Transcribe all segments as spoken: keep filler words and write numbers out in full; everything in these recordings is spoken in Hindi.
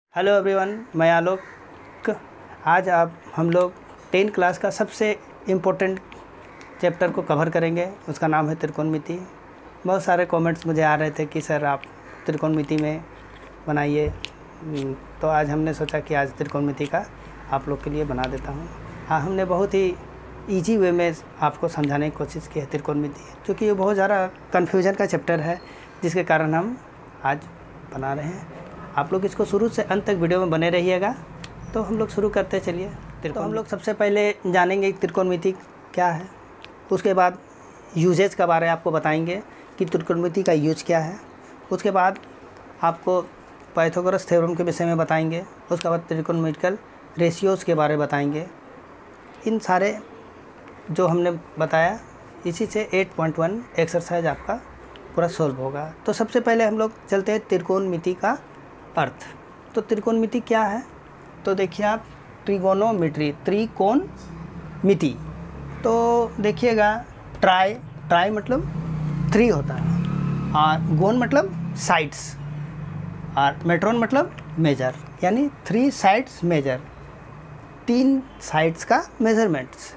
हेलो एवरीवन, मैं आलोक। आज आप हम लोग टेन क्लास का सबसे इम्पोर्टेंट चैप्टर को कवर करेंगे। उसका नाम है त्रिकोणमिति। बहुत सारे कमेंट्स मुझे आ रहे थे कि सर आप त्रिकोणमिति में बनाइए, तो आज हमने सोचा कि आज त्रिकोणमिति का आप लोग के लिए बना देता हूँ। हाँ, हमने बहुत ही इजी वे में आपको समझाने की कोशिश की है त्रिकोणमिति, क्योंकि ये बहुत ज़्यादा कन्फ्यूजन का चैप्टर है, जिसके कारण हम आज बना रहे हैं। आप लोग इसको शुरू से अंत तक वीडियो में बने रहिएगा। तो हम लोग शुरू करते चलिए। तो हम लोग सबसे पहले जानेंगे त्रिकोणमिति क्या है, उसके बाद यूजेज के बारे में आपको बताएंगे कि त्रिकोणमिति का यूज क्या है। उसके बाद आपको पाइथागोरस थ्योरम के विषय में बताएंगे। उसके बाद त्रिकोणमितिकल रेशियोज़ के बारे में बताएंगे। इन सारे जो हमने बताया, इसी से एट पॉइंट वन एक्सरसाइज आपका पूरा सोल्व होगा। तो सबसे पहले हम लोग चलते हैं त्रिकोणमिति का अर्थ। तो त्रिकोणमिति क्या है, तो देखिए आप, ट्रिगोनोमेट्री, त्रिकोणमिति। तो देखिएगा, ट्राई ट्राई मतलब थ्री होता है, और गोन मतलब साइड्स, और मेट्रोन मतलब मेजर, यानी थ्री साइड्स मेजर, तीन साइड्स का मेजरमेंट्स,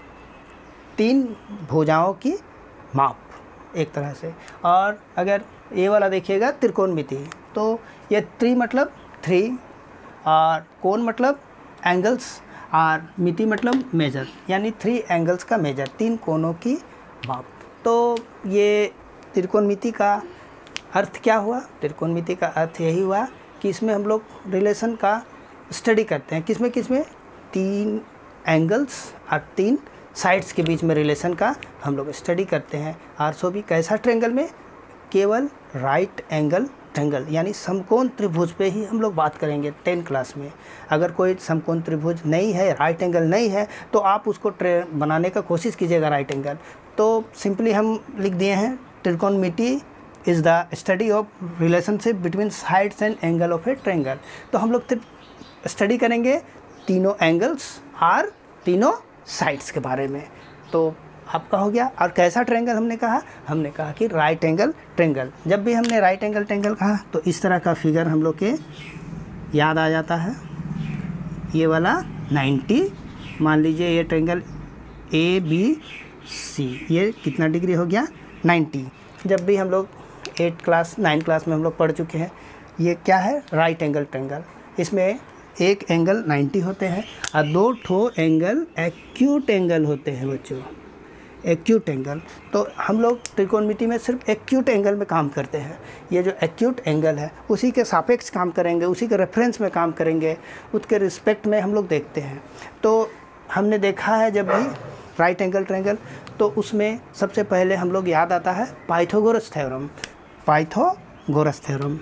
तीन भुजाओं की माप एक तरह से। और अगर ये वाला देखिएगा त्रिकोणमिति, तो ये त्रि मतलब थ्री, और कोण मतलब एंगल्स, और मिति मतलब मेजर, यानी थ्री एंगल्स का मेजर, तीन कोणों की माप। तो ये त्रिकोणमिति का अर्थ क्या हुआ? त्रिकोणमिति का अर्थ यही हुआ कि इसमें हम लोग रिलेशन का स्टडी करते हैं। किसमें किसमें? तीन एंगल्स और तीन साइड्स के बीच में रिलेशन का हम लोग स्टडी करते हैं। और सो भी कैसा ट्रेंगल में? केवल राइट एंगल ट्रेंगल, यानी समकोण त्रिभुज पे ही हम लोग बात करेंगे टेन क्लास में। अगर कोई समकोण त्रिभुज नहीं है, राइट एंगल नहीं है, तो आप उसको ट्रे बनाने का कोशिश कीजिएगा राइट एंगल। तो सिंपली हम लिख दिए हैं, त्रिकोणमिति is the study of relationship between sides and angle of a triangle. तो हम लोग स्टडी करेंगे तीनों एंगल्स और तीनों साइड्स के बारे में। तो आपका हो गया। और कैसा ट्रेंगल हमने कहा? हमने कहा कि राइट एंगल ट्रेंगल। जब भी हमने राइट एंगल ट्रेंगल कहा, तो इस तरह का फिगर हम लोग के याद आ जाता है। ये वाला नाइन्टी, मान लीजिए ये ट्रेंगल ए बी सी, ये कितना डिग्री हो गया? नाइन्टी। जब भी हम लोग एट क्लास नाइन क्लास में हम लोग पढ़ चुके हैं, ये क्या है? Right angle triangle. इसमें एक एंगल नाइन्टी होते हैं और दो ठो एंगल एक्यूट एंगल होते हैं बच्चों, एक्यूट एंगल। तो हम लोग त्रिकोणमिति में सिर्फ एक्यूट एंगल में काम करते हैं। ये जो एक्यूट एंगल है, उसी के सापेक्ष काम करेंगे, उसी के रेफरेंस में काम करेंगे, उसके रिस्पेक्ट में हम लोग देखते हैं। तो हमने देखा है जब भी राइट एंगल ट्रायंगल, तो उसमें सबसे पहले हम लोग याद आता है Pythagoras theorem. Pythagoras theorem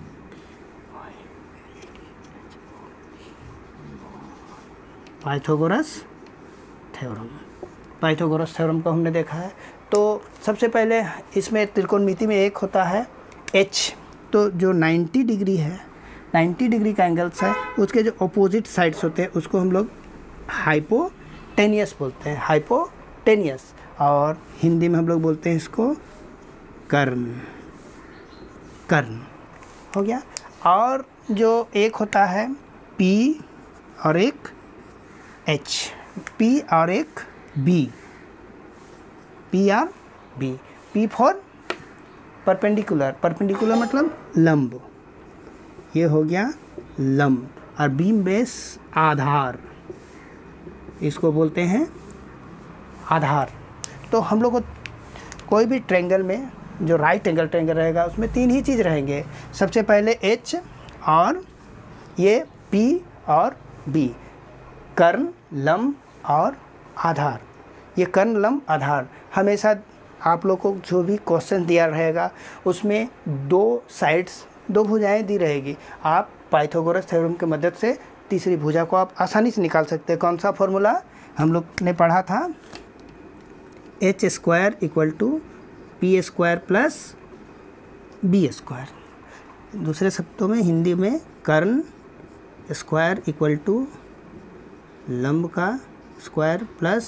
Pythagoras theorem Pythagoras theorem को हमने देखा है। तो सबसे पहले इसमें त्रिकोणमिति में एक होता है एच। तो जो नाइन्टी डिग्री है, नाइन्टी डिग्री का एंगल्स है, उसके जो अपोजिट साइड्स होते हैं उसको हम लोग हाइपोटेनियस बोलते हैं, हाइपोटेनियस। और हिंदी में हम लोग बोलते हैं इसको कर्ण, कर्ण हो गया। और जो एक होता है पी और एक एच, पी और एक B, P R B. P for perpendicular, perpendicular मतलब लंब, ये हो गया लंब। और बीम बेस आधार, इसको बोलते हैं आधार। तो हम लोग को कोई भी ट्रेंगल में जो राइट एंगल ट्रेंगल रहेगा, उसमें तीन ही चीज़ रहेंगे। सबसे पहले एच और ये पी और बी, कर्ण, लंब और आधार। ये कर्ण, लंब, आधार। हमेशा आप लोग को जो भी क्वेश्चन दिया रहेगा, उसमें दो साइड्स, दो भुजाएं दी रहेगी। आप पाइथागोरस थ्योरम की मदद से तीसरी भुजा को आप आसानी से निकाल सकते हैं। कौन सा फॉर्मूला हम लोग ने पढ़ा था? H square equal to P square plus B square. दूसरे शब्दों में, हिंदी में, कर्ण स्क्वायर इक्वल टू लंब का स्क्वायर प्लस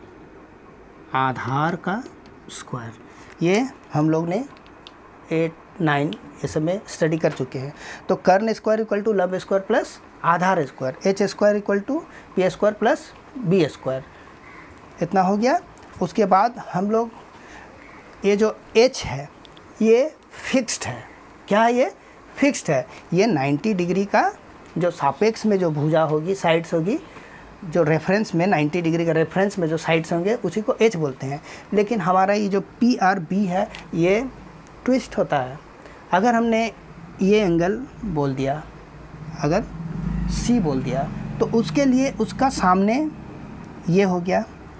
आधार का स्क्वायर। ये हम लोग ने एट नाइन ये सब में स्टडी कर चुके हैं। तो कर्ण स्क्वायर इक्वल टू लब स्क्वायर प्लस आधार square, H square equal to P square plus B square, इतना हो गया। उसके बाद हम लोग ये जो एच है ये फिक्स्ड है, क्या है ये फिक्स्ड है, ये नाइन्टी डिग्री का जो सापेक्ष में जो भुजा होगी, साइड्स होगी, जो रेफरेंस में नाइन्टी डिग्री का रेफरेंस में जो साइड्स होंगे उसी को एच बोलते हैं। लेकिन हमारा ये जो पी आर बी है ये ट्विस्ट होता है। अगर हमने ये एंगल बोल दिया, अगर सी बोल दिया, तो उसके लिए उसका सामने ये हो गया,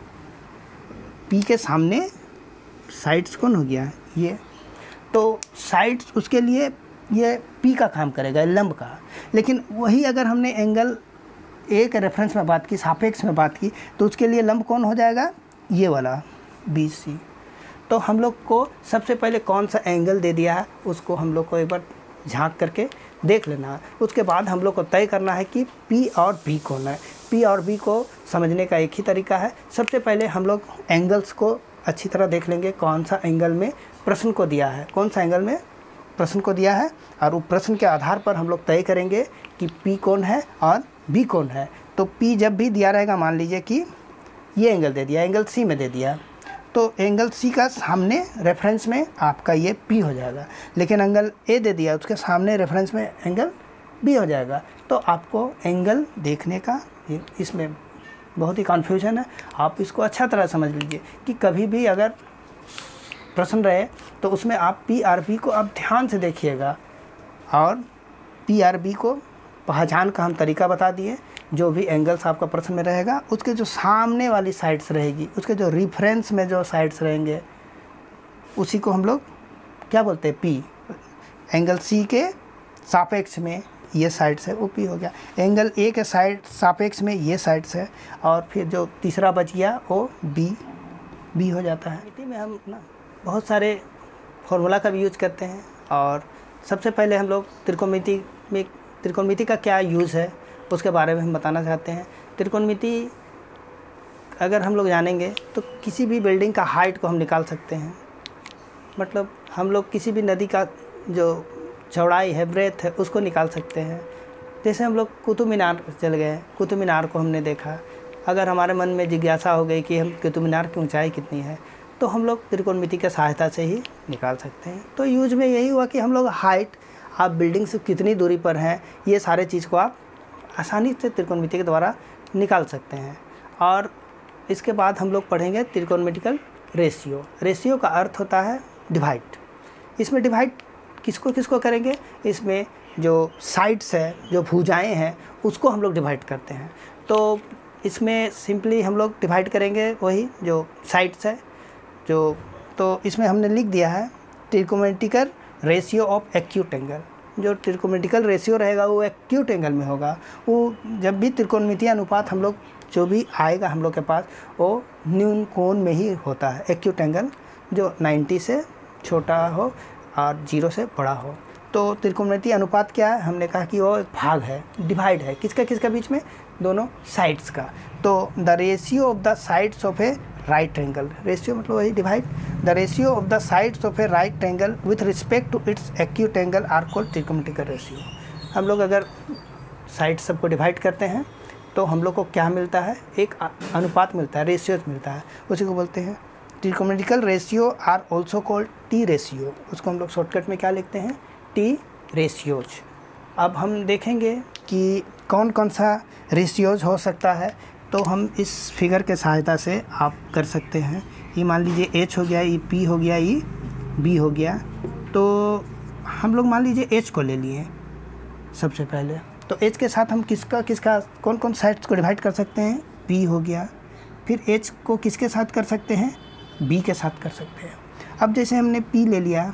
पी के सामने साइड्स कौन हो गया ये, तो साइड्स उसके लिए ये पी का काम करेगा, लंब का। लेकिन वही अगर हमने एंगल ए के रेफरेंस में बात की, सापेक्ष में बात की, तो उसके लिए लंब कौन हो जाएगा, ये वाला बी सी। तो हम लोग को सबसे पहले कौन सा एंगल दे दिया है उसको हम लोग को एक बार झांक करके देख लेना है। उसके बाद हम लोग को तय करना है कि पी और बी कौन है। पी और बी को समझने का एक ही तरीका है, सबसे पहले हम लोग एंगल्स को अच्छी तरह देख लेंगे, कौन सा एंगल में प्रश्न को दिया है, कौन सा एंगल में प्रश्न को दिया है, और वो प्रश्न के आधार पर हम लोग तय करेंगे कि पी कौन है और बी कौन है। तो पी जब भी दिया रहेगा, मान लीजिए कि ये एंगल दे दिया, एंगल सी में दे दिया, तो एंगल सी का सामने रेफरेंस में आपका ये पी हो जाएगा। लेकिन एंगल ए दे दिया, उसके सामने रेफरेंस में एंगल बी हो जाएगा। तो आपको एंगल देखने का इसमें बहुत ही कन्फ्यूजन है, आप इसको अच्छा तरह समझ लीजिए कि कभी भी अगर प्रश्न रहे तो उसमें आप पी आर बी को आप ध्यान से देखिएगा, और पी आर बी को पहचान का हम तरीका बता दिए। जो भी एंगल्स आपका प्रश्न में रहेगा उसके जो सामने वाली साइड्स रहेगी, उसके जो रेफरेंस में जो साइड्स रहेंगे उसी को हम लोग क्या बोलते हैं, पी। एंगल सी के सापेक्ष में ये साइड्स है वो पी हो गया, एंगल ए के साइड सापेक्ष में ये साइड्स है, और फिर जो तीसरा बच गया वो बी बी हो जाता है। त्रिकोणमिति में हम ना बहुत सारे फॉर्मूला का भी यूज करते हैं, और सबसे पहले हम लोग त्रिकोणमिति में त्रिकोणमिति का क्या यूज़ है उसके बारे में हम बताना चाहते हैं। त्रिकोणमिति अगर हम लोग जानेंगे तो किसी भी बिल्डिंग का हाइट को हम निकाल सकते हैं। मतलब हम लोग किसी भी नदी का जो चौड़ाई है, ब्रेथ है, उसको निकाल सकते हैं। जैसे हम लोग कुतुब मीनार चल गए, कुतुब मीनार को हमने देखा, अगर हमारे मन में जिज्ञासा हो गई कि हम कुतुब मीनार की ऊंचाई कितनी है, तो हम लोग त्रिकोणमिति की सहायता से ही निकाल सकते हैं। तो यूज में यही हुआ कि हम लोग हाइट, आप बिल्डिंग से कितनी दूरी पर हैं, ये सारे चीज़ को आप आसानी से त्रिकोणमिति के द्वारा निकाल सकते हैं। और इसके बाद हम लोग पढ़ेंगे त्रिकोणमितिकल रेशियो। रेशियो का अर्थ होता है डिवाइड। इसमें डिवाइड किसको किसको करेंगे, इसमें जो साइड्स है, जो भुजाएं हैं, उसको हम लोग डिवाइड करते हैं। तो इसमें सिंपली हम लोग डिवाइड करेंगे वही जो साइड्स है जो, तो इसमें हमने लिख दिया है त्रिकोणमितिकल रेशियो ऑफ एक्यूट एंगल। जो त्रिकोणमितिकल रेशियो रहेगा वो एक्यूट एंगल में होगा। वो जब भी त्रिकोणमितीय अनुपात हम लोग जो भी आएगा हम लोग के पास, वो न्यून कोण में ही होता है। एक्यूट एंगल जो नब्बे से छोटा हो और जीरो से बड़ा हो। तो त्रिकोणमितीय अनुपात क्या है, हमने कहा कि वो एक भाग है, डिवाइड है, किसका किसका बीच में, दोनों साइड्स का। तो the ratio of the sides of a right angle, ratio मतलब वही divide, the ratio of the sides of a right angle with respect to its acute angle are called त्रिकोणमितिकल रेशियो। हम लोग अगर साइड सबको डिवाइड करते हैं तो हम लोग को क्या मिलता है, एक अनुपात मिलता है, रेशियोज मिलता है, उसी को बोलते हैं त्रिकोणमितिकल ratio are also called T ratio. उसको हम लोग शॉर्टकट में क्या लिखते हैं, टी रेशियोज। अब हम देखेंगे कि कौन कौन सा रेशियोज हो सकता है, तो हम इस फिगर के सहायता से आप कर सकते हैं। ये मान लीजिए एच हो गया, ये पी हो गया, ये बी हो गया। तो हम लोग मान लीजिए एच को ले लिए सबसे पहले, तो एच के साथ हम किसका किसका कौन कौन साइड्स को डिवाइड कर सकते हैं, पी हो गया। फिर एच को किसके साथ कर सकते हैं, बी के साथ कर सकते हैं। अब जैसे हमने पी ले लिया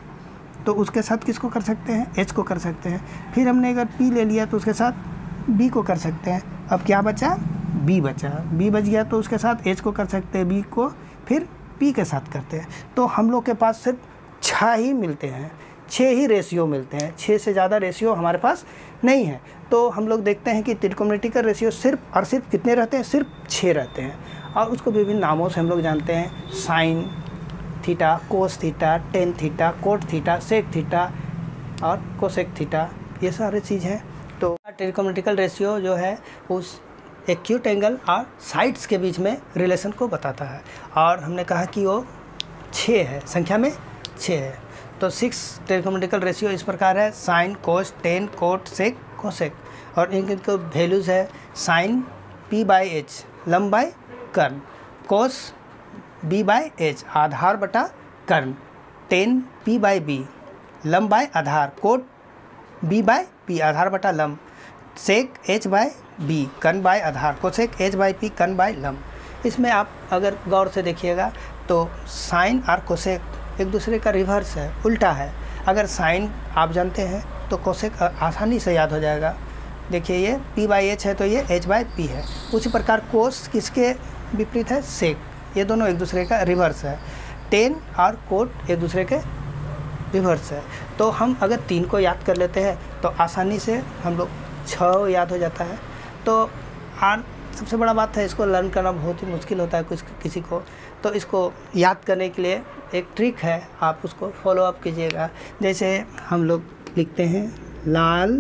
तो उसके साथ किसको कर सकते हैं, एच को कर सकते हैं। फिर हमने अगर पी ले लिया तो उसके साथ बी को कर सकते हैं। अब क्या बचा, बी बचा, बी बच गया तो उसके साथ एच को कर सकते हैं, बी को फिर पी के साथ करते हैं। तो हम लोग के पास सिर्फ छः ही मिलते हैं, छः ही रेशियो मिलते हैं, छः से ज़्यादा रेशियो हमारे पास नहीं है। तो हम लोग देखते हैं कि त्रिकोणमितिकल रेशियो सिर्फ और सिर्फ कितने रहते हैं, सिर्फ छः रहते हैं। और उसको विभिन्न नामों से हम लोग जानते हैं, sine, theta, cos theta, tan theta, cot theta, sec theta और कोसेक थीटा, ये सारे चीज़ हैं। तो ट्रिग्नोमेट्रिकल रेशियो जो है उस एक्यूट एंगल और साइड्स के बीच में रिलेशन को बताता है। और हमने कहा कि वो छः है, संख्या में छः है। तो सिक्स ट्रिग्नोमेट्रिकल रेशियो इस प्रकार है, sine, cos, tan, cot, sec, cosec. और इनके वैल्यूज़ है साइन पी बाई एच, लंब बाई कर्ण, कोस बी बाई एच, आधार बटा कर्ण, टेन पी बाई बी, लंब बाई आधार, कोट बी बाई पी, आधार बटा लंब, सेक एच बाई बी, कर्ण बाई आधार, कोसेक एच बाई पी, कर्ण बाई लंब। इसमें आप अगर गौर से देखिएगा तो साइन और कोसेक एक दूसरे का रिवर्स है, उल्टा है। अगर साइन आप जानते हैं तो कोसेक आसानी से याद हो जाएगा। देखिए ये p बाई एच है तो ये h बाई पी है। उसी प्रकार कोस किसके विपरीत है, सेक। ये दोनों एक दूसरे का रिवर्स है। टेन और कोट एक दूसरे के रिवर्स है। तो हम अगर तीन को याद कर लेते हैं तो आसानी से हम लोग छः याद हो जाता है। तो और सबसे बड़ा बात है, इसको लर्न करना बहुत ही मुश्किल होता है कुछ किसी को। तो इसको याद करने के लिए एक ट्रिक है, आप उसको फॉलो अप कीजिएगा। जैसे हम लोग लिखते हैं लाल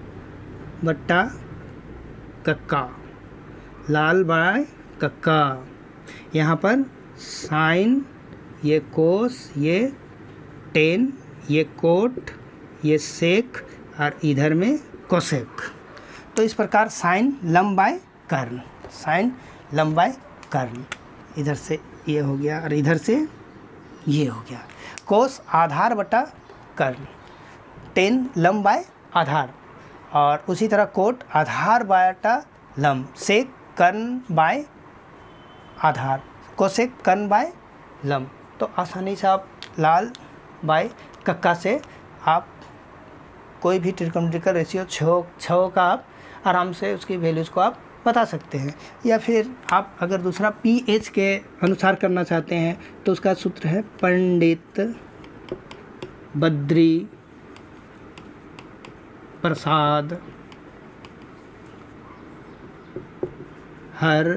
बट्टा कक्का, लाल बाय कक्का, यहाँ पर साइन, ये कोस, ये टेन, ये कोट, ये सेक और इधर में कोसेक। तो इस प्रकार साइन लंब बाय कर्ण, साइन लंब बाय कर्ण, इधर से ये हो गया और इधर से ये हो गया। कोस आधार बटा कर्ण, टेन लंब बाय आधार, और उसी तरह कोट आधार बटा लंब, सेक कर्ण बाय आधार, कोसेक कर्ण बाय लंब। तो आसानी से आप लाल बाय कक्का से आप कोई भी ट्रिग्नोमेट्रिकल रेशियो छः छः का आप आराम से उसकी वैल्यूज़ को आप बता सकते हैं। या फिर आप अगर दूसरा पी एच के अनुसार करना चाहते हैं तो उसका सूत्र है पंडित बद्री प्रसाद हर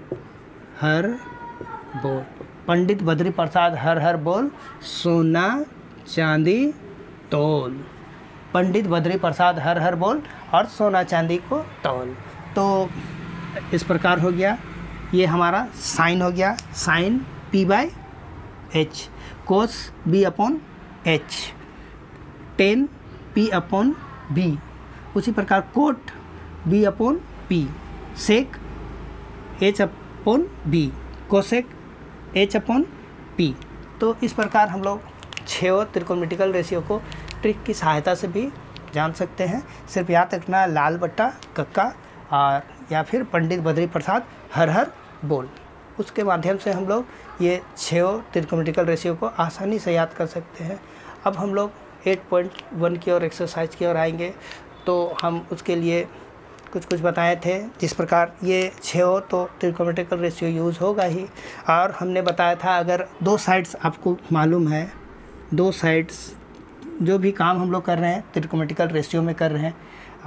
हर बोल, पंडित बद्री प्रसाद हर हर बोल, सोना चांदी तोल, पंडित बद्री प्रसाद हर हर बोल और सोना चांदी को तौल। तो इस प्रकार हो गया, ये हमारा साइन हो गया, sine P by H, cos B upon H, tan P upon B, उसी प्रकार cot B upon P, sec H upon B, cosec H upon P. तो इस प्रकार हम लोग छः ट्रिग्नोमेट्रिकल रेशियो को ट्रिक की सहायता से भी जान सकते हैं। सिर्फ याद रखना लाल बट्टा कक्का और या फिर पंडित बद्री प्रसाद हर हर बोल, उसके माध्यम से हम लोग ये छः ट्रिग्नोमेट्रिकल रेशियो को आसानी से याद कर सकते हैं। अब हम लोग एट पॉइंट वन की ओर एक्सरसाइज की ओर आएंगे। तो हम उसके लिए कुछ कुछ बताए थे, जिस प्रकार ये छः हो तो ट्रिग्नोमेट्रिकल रेशियो यूज़ होगा ही। और हमने बताया था अगर दो साइड्स आपको मालूम है, दो साइड्स जो भी काम हम लोग कर रहे हैं ट्रिग्नोमेट्रिकल रेशियो में कर रहे हैं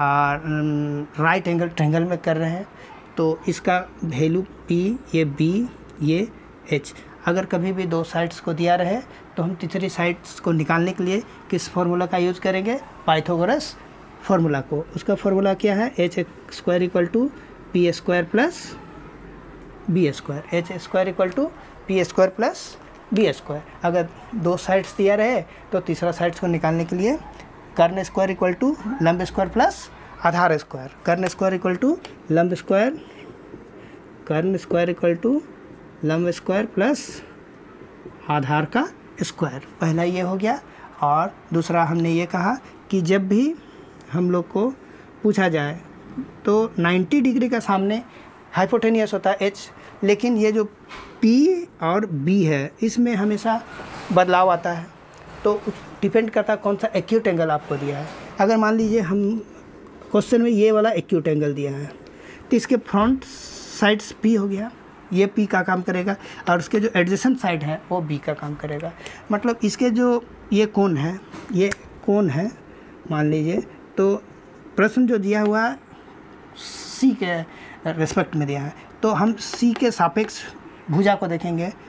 और राइट एंगल ट्रायंगल में कर रहे हैं, तो इसका वैल्यू पी, ये बी, ये एच। अगर कभी भी दो साइड्स को दिया रहे तो हम तीसरी साइड्स को निकालने के लिए किस फार्मूला का यूज़ करेंगे, पाइथागोरस फार्मूला को। उसका फार्मूला क्या है, H square equal to P square plus B square, H square equal to P square plus B square. अगर दो साइड्स दिया रहे तो तीसरा साइड्स को निकालने के लिए कर्ण स्क्वायर इक्वल टू लंब स्क्वायर प्लस आधार स्क्वायर, कर्ण स्क्वायर इक्वल टू लंब स्क्वायर, कर्ण स्क्वायर इक्वल टू लंब स्क्वायर प्लस आधार का स्क्वायर। पहला ये हो गया। और दूसरा हमने ये कहा कि जब भी हम लोग को पूछा जाए तो नब्बे डिग्री का सामने हाइपोटेनियस होता है एच, लेकिन ये जो P और B है इसमें हमेशा बदलाव आता है। तो डिपेंड करता है कौन सा एक्यूट एंगल आपको दिया है। अगर मान लीजिए हम क्वेश्चन में ये वाला एक्यूट एंगल दिया है तो इसके फ्रंट साइड्स P हो गया, ये P का काम करेगा, और उसके जो एडजेसेंट साइड है वो B का काम करेगा। मतलब इसके जो ये कोण है, ये कोण है मान लीजिए, तो प्रश्न जो दिया हुआ है C के रेस्पेक्ट में दिया है, तो हम C के सापेक्ष भुजा को देखेंगे।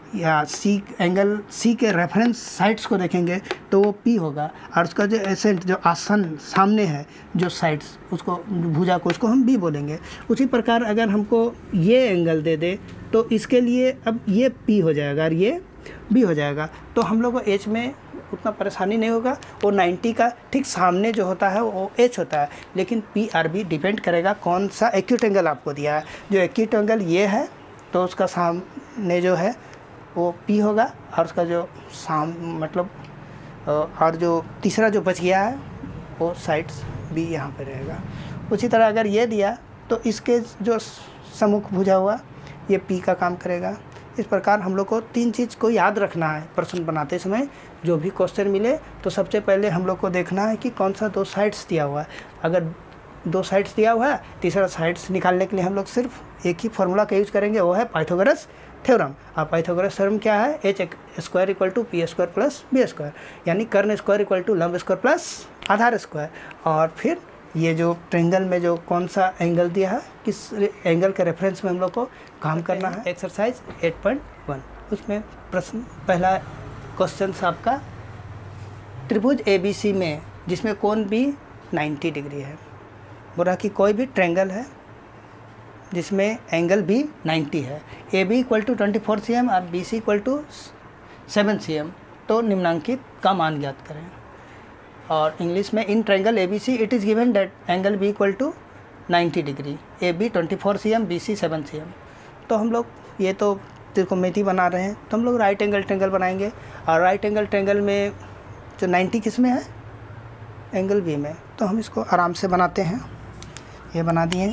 या सी एंगल सी के रेफरेंस साइड्स को देखेंगे तो वो पी होगा, और उसका जो एसेंट जो आसन सामने है जो साइड्स उसको भुजा को उसको हम बी बोलेंगे। उसी प्रकार अगर हमको ये एंगल दे दे तो इसके लिए अब ये पी हो जाएगा और ये बी हो जाएगा, तो हम लोग को एच में उतना परेशानी नहीं होगा। वो नाइन्टी का ठीक सामने जो होता है वो एच होता है, लेकिन पी आर बी डिपेंड करेगा कौन सा एक्यूट एंगल आपको दिया है। जो एक्यूट एंगल ये है तो उसका सामने जो है वो पी होगा, और उसका जो साम मतलब और जो तीसरा जो बच गया है वो साइड्स बी यहाँ पे रहेगा। उसी तरह अगर ये दिया तो इसके जो सम्मुख भुजा हुआ ये पी का काम करेगा। इस प्रकार हम लोग को तीन चीज़ को याद रखना है प्रश्न बनाते समय। जो भी क्वेश्चन मिले तो सबसे पहले हम लोग को देखना है कि कौन सा दो साइड्स दिया हुआ है। अगर दो साइड्स दिया हुआ है, तीसरा साइड्स निकालने के लिए हम लोग सिर्फ एक ही फार्मूला का यूज करेंगे, वो है पाइथागोरस थ्योरम। और पाइथागोरस थ्योरम क्या है? H square equal to P square plus B square, यानी कर्ण स्क्वायर इक्वल टू लंब स्क्वायर प्लस आधार स्क्वायर। और फिर ये जो ट्रायंगल में जो कौन सा एंगल दिया है, किस एंगल के रेफरेंस में हम लोग को काम करना है। एक्सरसाइज एट पॉइंट वन, उसमें प्रश्न पहला क्वेश्चन आपका त्रिभुज ए बी सी में जिसमें कोण भी नाइन्टी डिग्री है, बोला कि कोई भी ट्रायंगल है जिसमें एंगल भी नाइन्टी है, A B equal to twenty four C M और B C equal to seven C M, तो निम्नांकित का मान ज्ञात करें। और इंग्लिश में in triangle A B C it is given that angle B equal to ninety degree, A B twenty four C M, B C seven C M. तो हम लोग ये तो त्रिकोणमिति बना रहे हैं, तो हम लोग राइट एंगल ट्रायंगल बनाएंगे। और राइट एंगल ट्रायंगल में जो नाइन्टी किस में है? एंगल बी में। तो हम इसको आराम से बनाते हैं। ये बना दिए।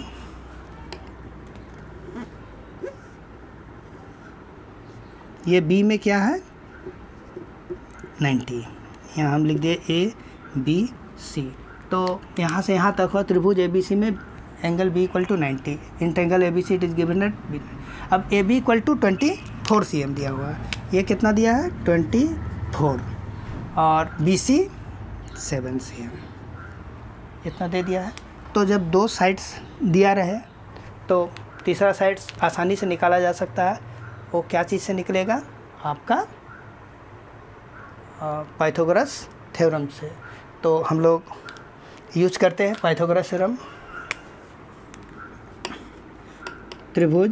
ये बी में क्या है? नाइन्टी। यहाँ हम लिख दिए ए बी सी। तो यहाँ से यहाँ तक हो त्रिभुज ए बी सी में angle B equal to ninety, in triangle A B C it is given at B. अब A B equal to twenty four C M दिया हुआ है, ये कितना दिया है? ट्वेंटी फोर, और B C seven C M, इतना दे दिया है। तो जब दो साइड्स दिया रहे तो तीसरा साइड्स आसानी से निकाला जा सकता है। वो क्या चीज़ से निकलेगा? आपका पाइथागोरस थ्योरम से। तो हम लोग यूज करते हैं पाइथागोरस थ्योरम। त्रिभुज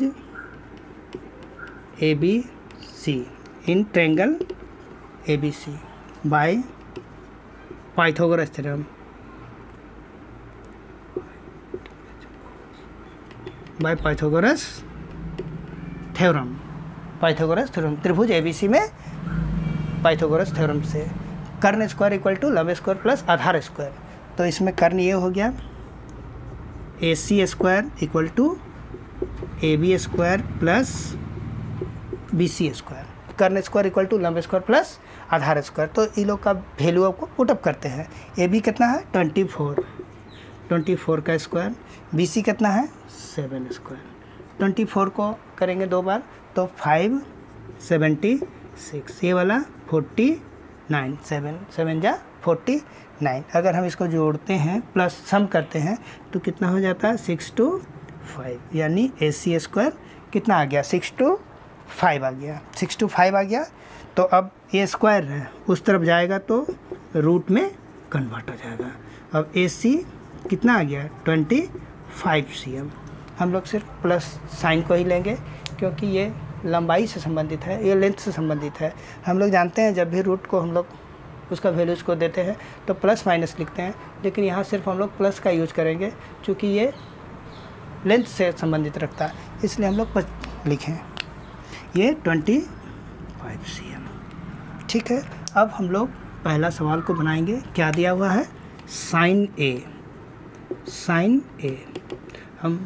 A B C in triangle A B C by Pythagoras theorem. By Pythagoras theorem. Pythagoras theorem त्रिभुज ए बी सी में पाइथागोरस थ्योरम से कर्ण स्क्वायर इक्वल टू लंब स्क्वायर प्लस आधार स्क्वायर। तो इसमें कर्ण ये हो गया A C square equal to A B square plus B C square, कर्ण स्क्वायर इक्वल टू लंब स्क्वायर प्लस आधार स्क्वायर। तो इन लोग का वैल्यू आपको पुटअप करते हैं। ए बी कितना है? ट्वेंटी फोर, ट्वेंटी फोर का स्क्वायर। बी सी कितना है? Seven square. ट्वेंटी फोर को करेंगे दो बार तो फाइव सेवेंटी सिक्स, ये वाला फोर्टी नाइन, सेवन सेवन जा फोर्टी नाइन। अगर हम इसको जोड़ते हैं प्लस सम करते हैं तो कितना हो जाता है? सिक्स टू फाइव, यानी ए सी स्क्वायर कितना आ गया? सिक्स टू फाइव आ गया। सिक्स टू फाइव आ गया। तो अब ए स्क्वायर है उस तरफ जाएगा तो रूट में कन्वर्ट हो जाएगा। अब ए सी कितना आ गया? Twenty five C M. हम लोग सिर्फ प्लस साइन को ही लेंगे क्योंकि ये लंबाई से संबंधित है, ये लेंथ से संबंधित है। हम लोग जानते हैं जब भी रूट को हम लोग उसका वैल्यूज़ को देते हैं तो प्लस माइनस लिखते हैं, लेकिन यहाँ सिर्फ हम लोग प्लस का यूज करेंगे क्योंकि ये लेंथ से संबंधित रखता है, इसलिए हम लोग लिखें ये ट्वेंटी फाइव सी एम। ठीक है। अब हम लोग पहला सवाल को बनाएंगे। क्या दिया हुआ है? साइन ए। साइन ए हम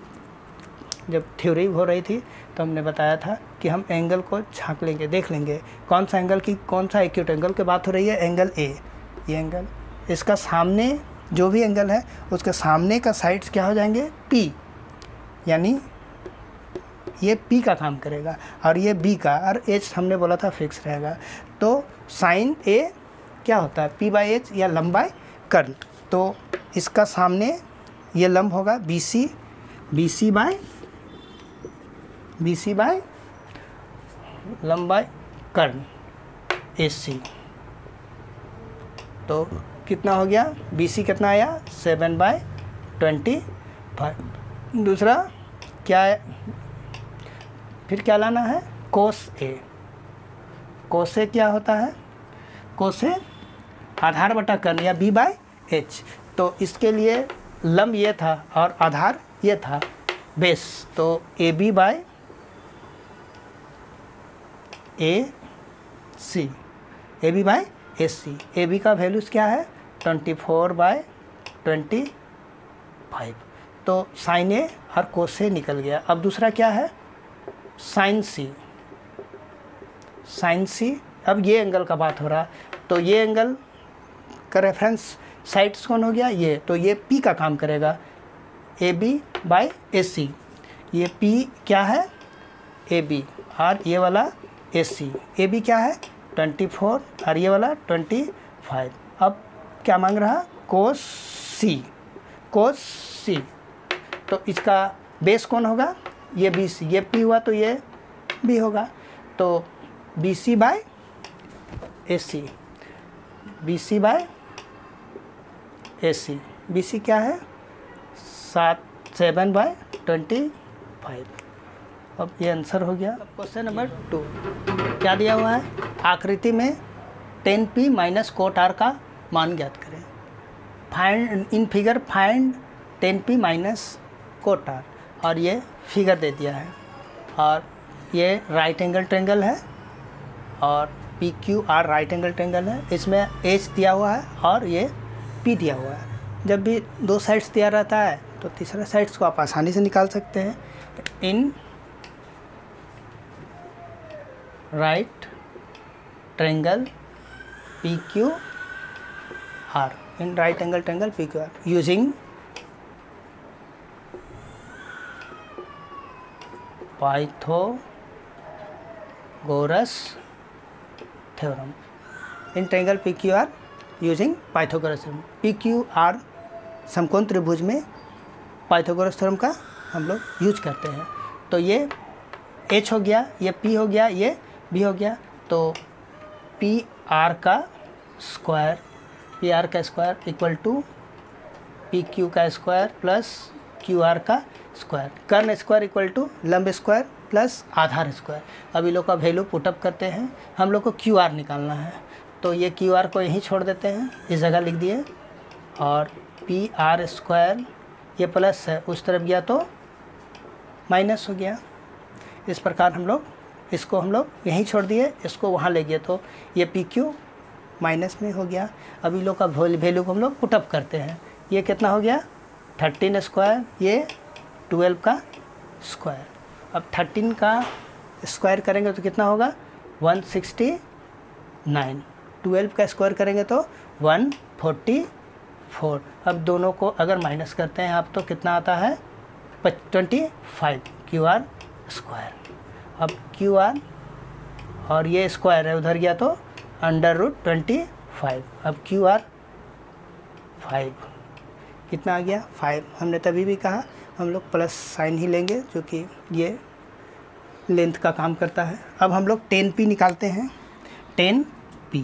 जब थ्योरी हो रही थी तो हमने बताया था कि हम एंगल को झांक लेंगे, देख लेंगे कौन सा एंगल की कौन सा एक्यूट एंगल की बात हो रही है। एंगल ए, ये एंगल, इसका सामने जो भी एंगल है उसके सामने का साइड्स क्या हो जाएंगे? पी, यानी ये पी का काम करेगा और ये बी का, और एच हमने बोला था फिक्स रहेगा। तो साइन ए क्या होता है? पी बाई एच या लंब बाय कर्ण। तो इसका सामने ये लंब होगा B C, B C by B C by लंब बाय कर्ण ए सी। तो कितना हो गया, बी सी कितना आया, सेवन बाय ट्वेंटी फाइव। दूसरा क्या है, फिर क्या लाना है, कोस ए। कोस ए क्या होता है, कोस ए आधार बटा कर्ण या बी बाय एच। तो इसके लिए लंब ये था और आधार ये था बेस, तो A B by A C, A B by A C. A B का वैल्यूज़ क्या है, twenty four by twenty five. तो साइन ए और कोस ए निकल गया। अब दूसरा क्या है, साइन सी। साइन सी, अब ये एंगल का बात हो रहा, तो ये एंगल का रेफरेंस साइड्स कौन हो गया, ये, तो ये पी का काम करेगा, ए बी बाई ए सी। ये पी क्या है, ए बी, और ये वाला ए सी। ए बी क्या है, ट्वेंटी फोर और ये वाला ट्वेंटी फाइव। अब क्या मांग रहा, कोस सी, कोस सी। तो इसका बेस कौन होगा, ये बी सी, ये पी हुआ तो ये बी होगा, तो B C by A C, B C by A C. B C क्या है, सात सेवन बाय ट्वेंटी फाइव। अब ये आंसर हो गया। क्वेश्चन नंबर टू क्या दिया हुआ है, आकृति में tan P minus cot R का मान ज्ञात करें। Find in figure find tan P minus cot R, और ये फिगर दे दिया है, और ये राइट एंगल ट्रेंगल है, और P Q R right angle triangle है। इसमें एच दिया हुआ है और ये पी दिया हुआ है। जब भी दो साइड्स दिया रहता है तो तीसरा साइड्स को आप आसानी से निकाल सकते हैं। In right triangle P Q R, in right angle triangle P Q R using Pythagoras theorem, in triangle P Q R using Pythagoras theorem. P Q R समकोण त्रिभुज में पाइथागोरस थ्योरम का हम लोग यूज करते हैं। तो ये एच हो गया, ये पी हो गया, ये बी हो गया। तो पी आर का स्क्वायर, पी आर का square equal to P Q का स्क्वायर प्लस क्यू आर का स्क्वायर। कर्ण स्क्वायर इक्वल टू लंब स्क्वायर प्लस आधार स्क्वायर। अब इन लोग का वैल्यू पुटअप करते हैं। हम लोग को क्यू आर निकालना है, तो ये क्यू आर को यहीं छोड़ देते हैं, इस जगह लिख दिए, और पी आर स्क्वायर ये प्लस है, उस तरफ गया तो माइनस हो गया। इस प्रकार हम लोग इसको हम लोग यहीं छोड़ दिए, इसको वहाँ ले गए तो ये पी क्यू माइनस में हो गया। अब इन लोग का वैल्यू को हम लोग पुटअप करते हैं। ये कितना हो गया, थर्टीन स्क्वायर, ये ट्वेल्व का स्क्वायर। अब थर्टीन का स्क्वायर करेंगे तो कितना होगा, वन सिक्सटी नाइन। ट्वेल्व का स्क्वायर करेंगे तो वन फोर्टी फोर। अब दोनों को अगर माइनस करते हैं आप तो कितना आता है, twenty five Q R square. अब क्यू आर और ये स्क्वायर है उधर गया तो अंडर रूट ट्वेंटी फाइव। अब क्यू आर फाइव कितना आ गया, फाइव। हमने तभी भी कहा हम लोग प्लस साइन ही लेंगे जो कि ये लेंथ का काम करता है। अब हम लोग टेन पी निकालते हैं। Tan P,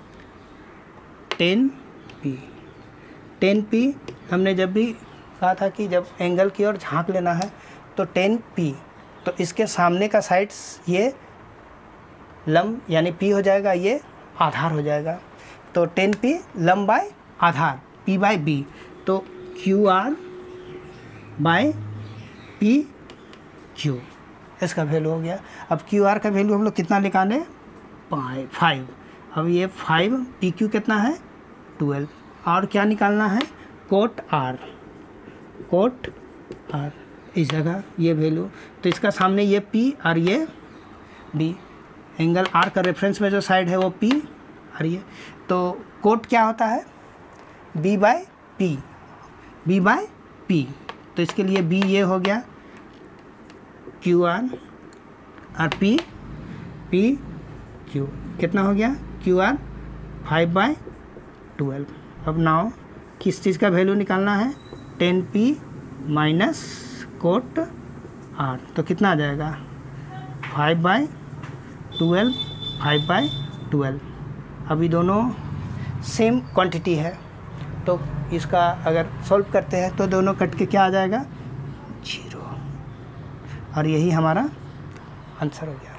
tan P, tan P हमने जब भी कहा था कि जब एंगल की ओर झांक लेना है तो टेन पी, तो इसके सामने का साइड्स ये लंब यानी पी हो जाएगा, ये आधार हो जाएगा। तो टेन पी लंब बाय आधार, पी बाय बी, तो Q R by P Q, इसका वैल्यू हो गया। अब क्यू आर का वैल्यू हम लोग कितना निकालें, फाइव। अब ये फाइव, पी क्यू कितना है, ट्वेल्व। और क्या निकालना है, कोट आर, कोट आर इस जगह ये वैल्यू, तो इसका सामने ये पी और ये बी, एंगल आर का रेफरेंस में जो साइड है वो पी और ये, तो कोट क्या होता है, B by P, B by P. तो इसके लिए बी ये हो गया क्यू आर और पी पी क्यू, कितना हो गया, Q R five by twelve. अब नाउ किस चीज़ का वैल्यू निकालना है, tan P minus cot R, तो कितना आ जाएगा, five by twelve, five by twelve. अभी दोनों सेम क्वांटिटी है, तो इसका अगर सॉल्व करते हैं तो दोनों कट के क्या आ जाएगा, जीरो। और यही हमारा आंसर हो गया।